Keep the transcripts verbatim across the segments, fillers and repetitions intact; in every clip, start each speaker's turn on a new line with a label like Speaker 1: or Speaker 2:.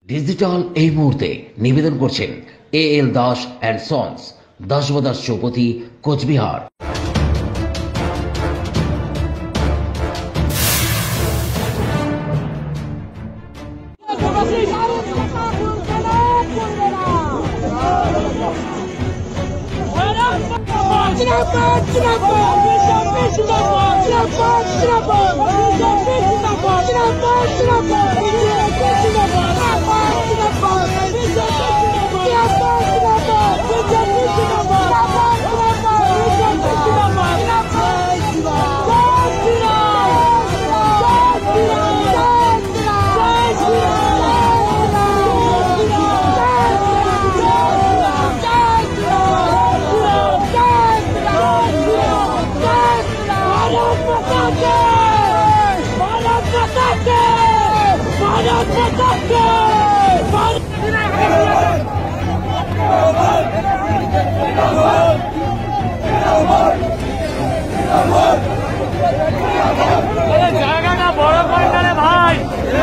Speaker 1: Digital এই মুহূর্তে নিবেদন করছেন A L Das and sons, দাসবাদাস চৌপতি, কোচবিহার।
Speaker 2: জায়গাটা বড় করে না রে ভাই,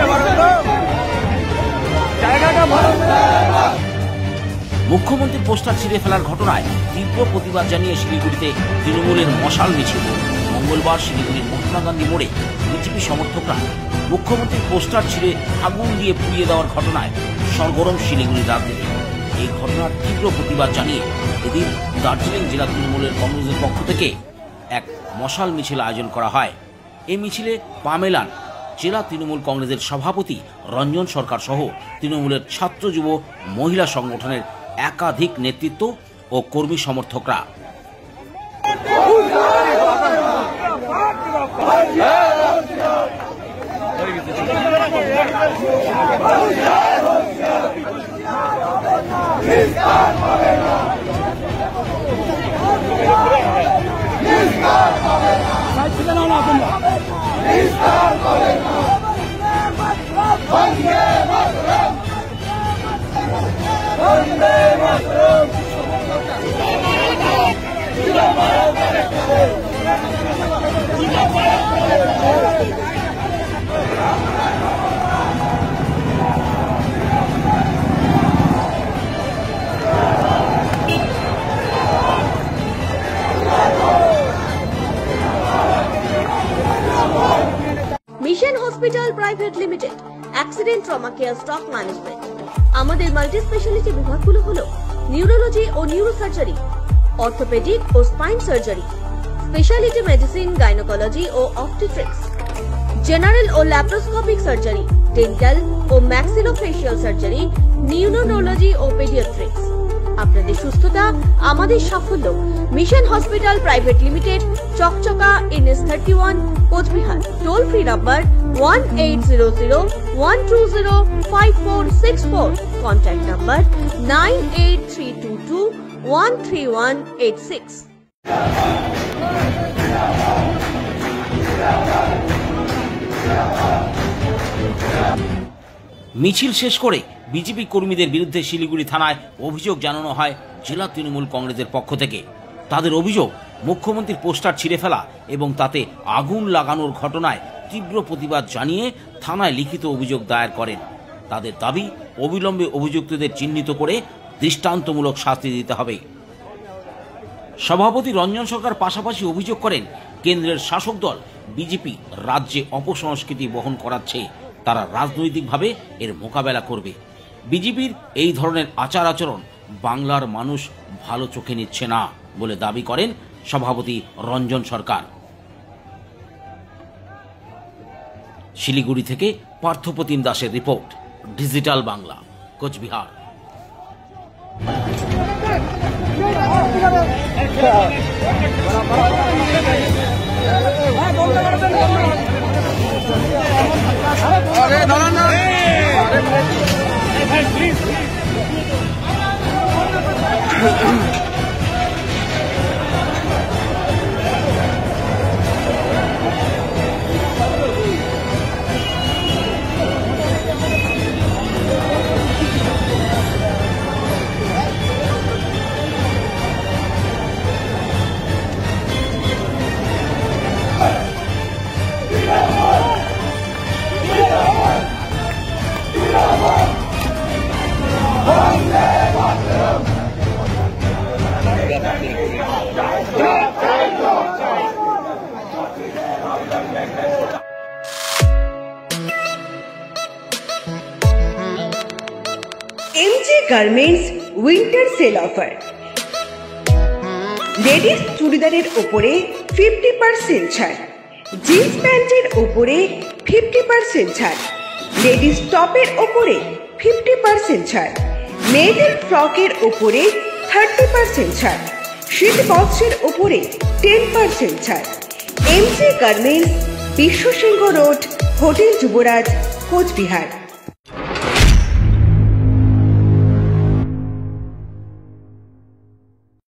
Speaker 2: জায়গাটা বড়।
Speaker 3: মুখ্যমন্ত্রীর পোস্টার ছিঁড়ে ফেলার ঘটনায় তীব্র প্রতিবাদ জানিয়ে শিলিগুড়িতে তৃণমূলের মশাল মিছিল। মঙ্গলবার শিলিগুড়ির মহাত্মা গান্ধী মোড়ে বিজেপি সমর্থকরা মুখ্যমন্ত্রীর পোস্টার ছিঁড়ে আগুন দিয়ে পুড়িয়ে দেওয়ার ঘটনায় সরগরম শিলিগুড়ির রাজনীতি। এই ঘটনার তীব্র প্রতিবাদ জানিয়ে এদিন দার্জিলিং জেলা তৃণমূলের কংগ্রেসের পক্ষ থেকে এক মশাল মিছিল আয়োজন করা হয়। এই মিছিলে পা মেলান জেলা তৃণমূল কংগ্রেসের সভাপতি রঞ্জন সরকার সহ তৃণমূলের ছাত্র যুব মহিলা সংগঠনের একাধিক নেতৃত্ব ও কর্মী সমর্থকরা।
Speaker 4: Mission hospital private limited, accident trauma care, stock management. আমাদের মাল্টি স্পেশালিটি বিভাগগুলো হলো নিউরোলজি ও নিউরোসার্জারি, অর্থোপেডিক ও spine surgery, speciality medicine, gynaecology ও অবস্টেট্রিক্স, জেনারেল ও ল্যাপ্রোস্কোপিক সার্জারি, ডেন্টাল ও ম্যাক্সিলোফেশিয়াল সার্জারি, নিউরোনোলজি ও পেডিয়াট্রিক্স। আপনাদের সুস্থতা আমাদের সাফল্য। Mission hospital private limited, Chakchaka, NS thirty one, Coochbehar. Toll free number one eight zero zero one two zero five four six four. Contact number nine eight three two two one three one eight six.
Speaker 3: মিছিল শেষ করে BJP কর্মীদের বিরুদ্ধে শিলিগুড়ি থানায় অভিযোগ জানানো হয় জেলা তৃণমূল কংগ্রেসের পক্ষ থেকে। তাদের অভিযোগ, মুখ্যমন্ত্রীর পোস্টার ছিঁড়ে ফেলা এবং তাতে আগুন লাগানোর ঘটনায় তীব্র প্রতিবাদ জানিয়ে থানায় লিখিত অভিযোগ দায়ের করেন। তাদের দাবি, অবিলম্বে অভিযুক্তদের চিহ্নিত করে দৃষ্টান্তমূলক শাস্তি দিতে হবে। সভাপতি রঞ্জন সরকার পাশাপাশি অভিযোগ করেন, কেন্দ্রের শাসক দল বিজেপি রাজ্যে অপসংস্কৃতি বহন করাচ্ছে, তারা রাজনৈতিকভাবে এর মোকাবেলা করবে। বিজেপির এই ধরনের আচার আচরণ বাংলার মানুষ ভালো চোখে নিচ্ছে না বলে দাবি করেন সভাপতি রঞ্জন সরকার। শিলিগুড়ি থেকে পার্থপ্রতিম দাসের রিপোর্ট, ডিজিটাল বাংলা, কোচবিহার।
Speaker 2: আরে দাঁড়ান না, ভাই please.
Speaker 5: Garments winter sale offer. Ladies চুড়িদারের ওপরে ফিফটি পার্সেন্ট ছাড়, জিন্স প্যান্টের ওপরে ফিফটি পার্সেন্ট ছাড়, লেডিস টপের ওপরে ফিফটি পার্সেন্ট ছাড়, মেয়েদের ফ্রকের ওপরে থার্টি পার্সেন্ট ছাড়, শীত বক্সের ওপরে টেন পার্সেন্ট ছাড়। MC garments, Biswasingha road, hotel Yuvraj, Cooch Behar.